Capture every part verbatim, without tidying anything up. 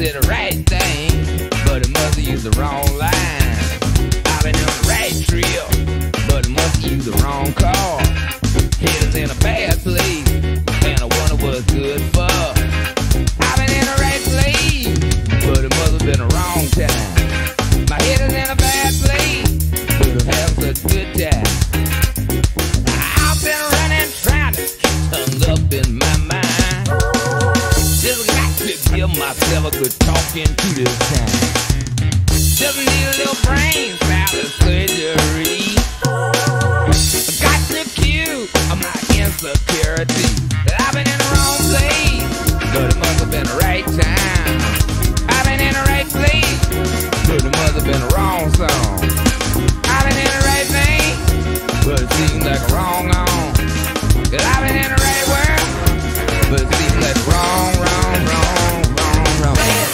said the right thing, but it must have used the wrong line. I've been on the right trail, but it must have used the wrong car. Head is in a bad place, and I wonder what's good for. I've been in the right place, but it must have been the wrong time. My head is in a bad place, but I'm having such a good time. I've been running, trying to tongue up in my mind. Just got to give myself a good talking to this time. Just need a little brain salad surgery. Got the cue of my insecurity. I've been in the wrong place, but it must have been the right time. I've been in the right place, but it must have been the wrong song. I've been in the right thing, but it seems like a wrong on. Cause I've been in the right world, but it seems like wrong, wrong, wrong, wrong, wrong.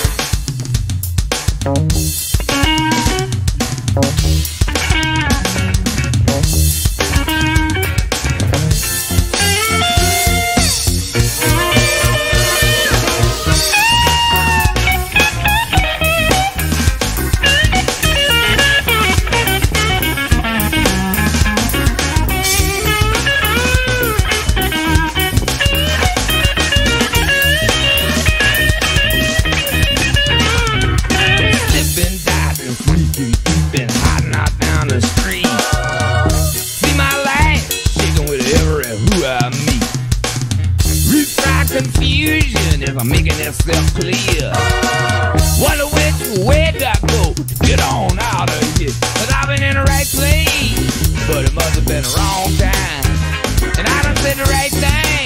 Confusion if I'm making myself clear. Wonder which way do I go to get on out of here? Cause I've been in the right place, but it must have been the wrong time. And I done said the right thing,